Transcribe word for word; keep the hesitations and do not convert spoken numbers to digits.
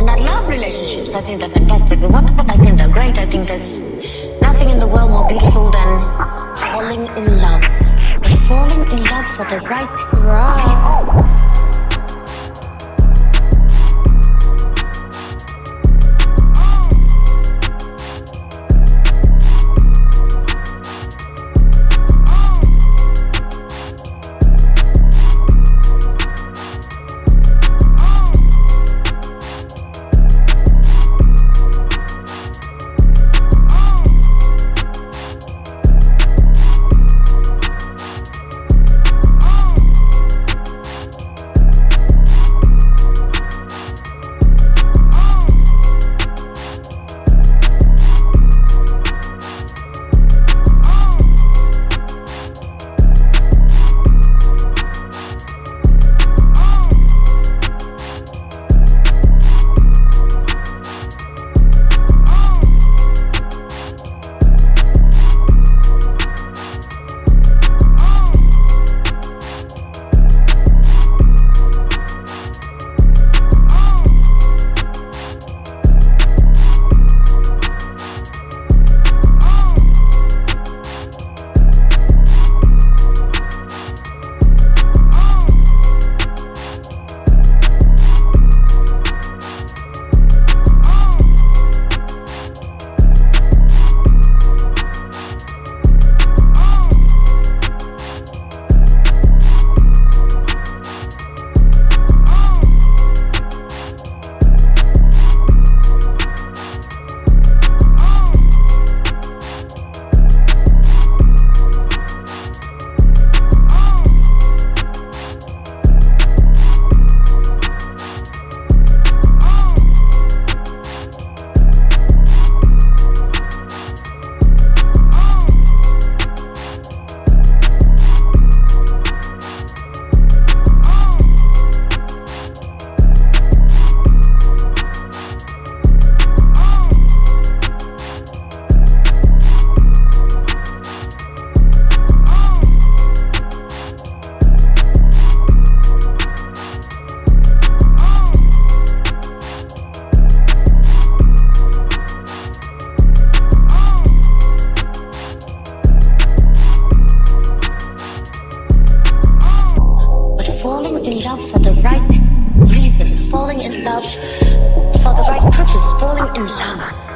And I love relationships. I think they're fantastic. They're wonderful. I think they're great. I think there's nothing in the world more beautiful than falling in love. But falling in love for the right reason. Falling in love for the right reason, falling in love for the right purpose, falling in love.